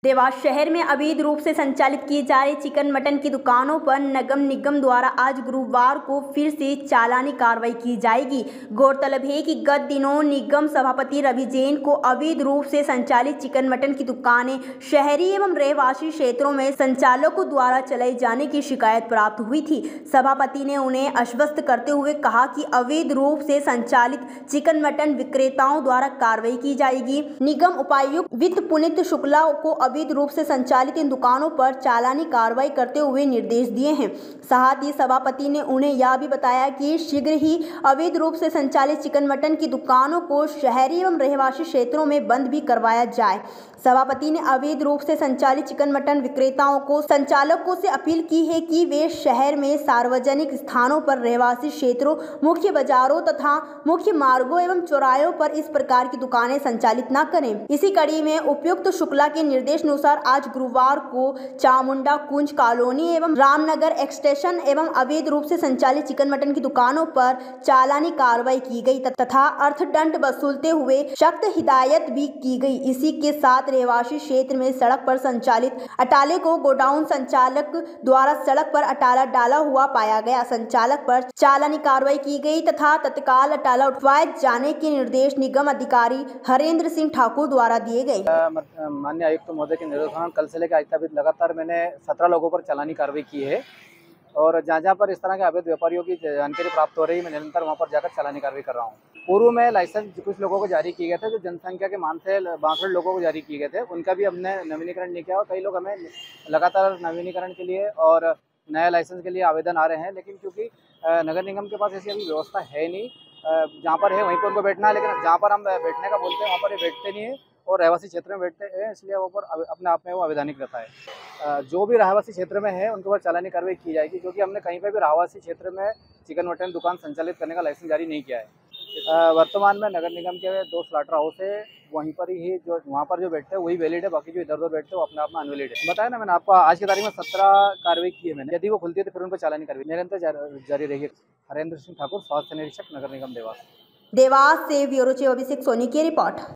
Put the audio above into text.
देवास शहर में अवैध रूप से संचालित किए जा रहे चिकन मटन की दुकानों पर नगर निगम द्वारा आज गुरुवार को फिर से चालानी कार्रवाई की जाएगी। गौरतलब है कि गत दिनों निगम सभापति रवि जैन को अवैध रूप से संचालित चिकन मटन की दुकानें शहरी एवं रहवासी क्षेत्रों में संचालकों द्वारा चलाए जाने की शिकायत प्राप्त हुई थी। सभापति ने उन्हें आश्वस्त करते हुए कहा कि अवैध रूप से संचालित चिकन मटन विक्रेताओं द्वारा कार्रवाई की जाएगी। निगम उपायुक्त वित्त पुनीत शुक्ला को अवैध रूप से संचालित इन दुकानों पर चालानी कार्रवाई करते हुए निर्देश दिए हैं। साथ ही सभापति ने उन्हें यह भी बताया कि शीघ्र ही अवैध रूप से संचालित चिकन मटन की दुकानों को शहरी एवं रहवासी क्षेत्रों में बंद भी करवाया जाए। सभापति ने अवैध रूप से संचालित चिकन मटन विक्रेताओं को संचालकों से अपील की है कि वे शहर में सार्वजनिक स्थानों पर रहवासी क्षेत्रों, मुख्य बाजारों तथा मुख्य मार्गों एवं चौराहों पर इस प्रकार की दुकानें संचालित न करें। इसी कड़ी में उपायुक्त शुक्ला के निर्देशानुसार आज गुरुवार को चामुंडा कुंज कॉलोनी एवं रामनगर एक्सटेंशन एवं अवैध रूप से संचालित चिकन मटन की दुकानों पर चालानी कार्रवाई की गई तथा अर्थदंड वसूलते हुए सख्त हिदायत भी की गई। इसी के साथ रहवासी क्षेत्र में सड़क पर संचालित अटाले को गोडाउन संचालक द्वारा सड़क पर अटाला डाला हुआ पाया गया। संचालक पर चालानी कार्रवाई की गई तथा तत्काल अटाला उठवाए जाने के निर्देश निगम अधिकारी हरेंद्र सिंह ठाकुर द्वारा दिए गए। माननीय आयुक्त महोदय के निर्देशानुसार कल से लेकर आज तक लगातार मैंने 17 लोगों पर चालानी कार्रवाई की है और जहाँ पर इस तरह के अवैध व्यापारियों की जानकारी प्राप्त हो रही है, मैं निरंतर वहाँ पर जाकर चालानी कार्रवाई कर रहा हूँ। पूर्व में लाइसेंस कुछ लोगों को जारी किए गए थे, जो जनसंख्या के मान से 62 लोगों को जारी किए गए थे, उनका भी हमने नवीनीकरण नहीं किया और कई लोग हमें लगातार नवीनीकरण के लिए और नया लाइसेंस के लिए आवेदन आ रहे हैं, लेकिन क्योंकि नगर निगम के पास ऐसी अभी व्यवस्था है नहीं, जहाँ पर है वहीं पर उनको बैठना है, लेकिन जहाँ पर हम बैठने का बोलते हैं वहाँ पर ये बैठते नहीं है और रहवासी क्षेत्र में बैठते हैं, इसलिए वो पर अपने आप में वो अवैधानिक रहता है। जो भी रहवासी क्षेत्र में है उनके ऊपर चालानी कार्रवाई की जाएगी, क्योंकि हमने कहीं पर भी रहवासी क्षेत्र में चिकन मटन दुकान संचालित करने का लाइसेंस जारी नहीं किया है। वर्तमान में नगर निगम के 2 स्लॉटर हाउस है, वहीं पर ही जो वहाँ पर जो बैठते हैं वही वैलिड है, बाकी जो इधर उधर बैठते हैं वो अपने आप में अनवैलिड है। बताया ना मैंने आपको, आज की तारीख में 17 कार्रवाई की है मैंने। यदि वो खुलती है तो फिर उन पर चालानी कार्रवाई निरंतर जारी रहेगी। हरेंद्र सिंह ठाकुर, स्वास्थ्य निरीक्षक, नगर निगम देवास। देवास से ब्यूरो चीफ अभिषेक सोनी की रिपोर्ट।